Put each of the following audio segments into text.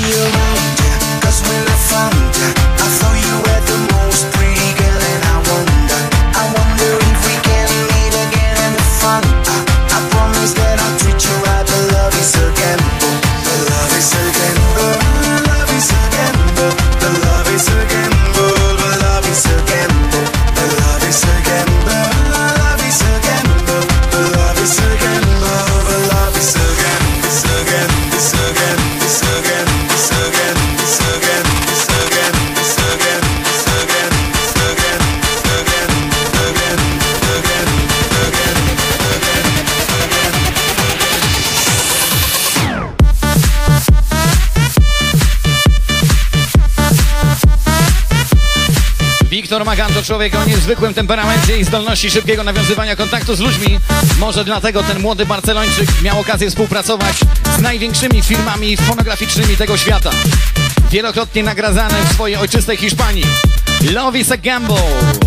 be around ya, 'cause when I found ya, I thought you were the most pretty girl, and I wonder if we can meet again in the fun. I promise that I'll treat you right, but love is a gamble. But love is a gamble. Love is a gamble. But love is a gamble. But love is a gamble. But love is a gamble. Love is a gamble. But love is a gamble. But love is a gamble. It's a gamble. It's a gamble. It's a gamble. It's a gamble. It's a gamble. It's a gamble. It's a gamble. It's a gamble. It's a gamble. It's a gamble. Wiktor Magan to człowiek o niezwykłym temperamencie i zdolności szybkiego nawiązywania kontaktu z ludźmi. Może dlatego ten młody Barcelończyk miał okazję współpracować z największymi firmami fonograficznymi tego świata. Wielokrotnie nagradzany w swojej ojczystej Hiszpanii. Love is a gamble.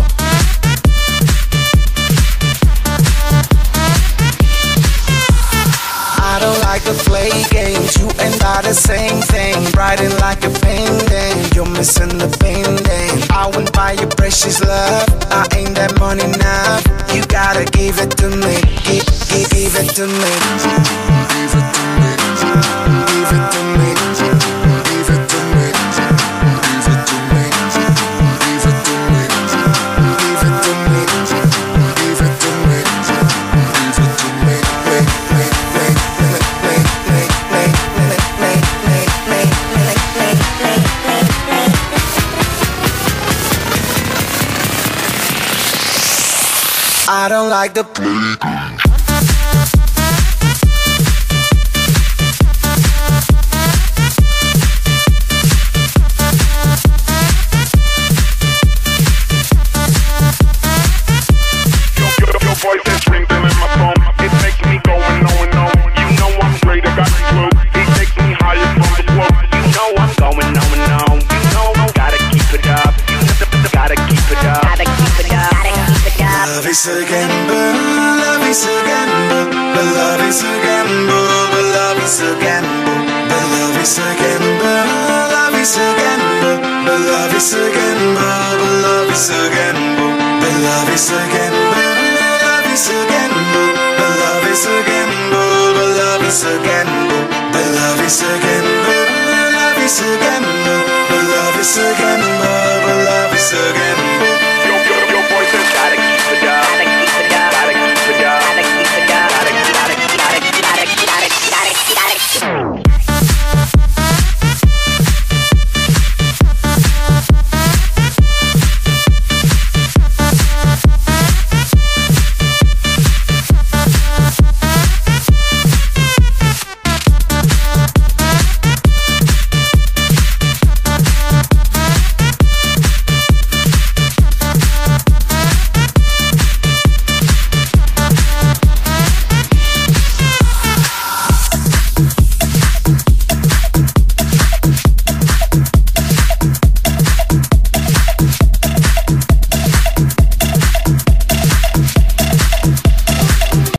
I don't like to play games, you and I the same thing. Brighten like a painting, you're missing the painting. I wouldn't buy your precious love, I ain't that money now. You gotta give it to me, give it to me. Give it to me, give it to me, give it to me, give it to me, give it to me, give it to me, give it to me, give it to me. I don't like the play. Your voice is ringing in my phone. It makes me go and no and no. You know I'm great, I got the clue. It takes me higher from the floor. You know I'm going no and no. You know I gotta keep it up. You gotta keep it up. Gotta keep it up. Gotta keep it up. Love is a gamble. Love is a gamble. But love is a gamble. But love is a gamble. But love is a gamble. Love is a gamble. But love is a gamble. But love is a gamble. But love is a gamble. Love is a gamble. But love is a gamble. But love is a gamble. But love is a gamble. Love is a gamble. But love is a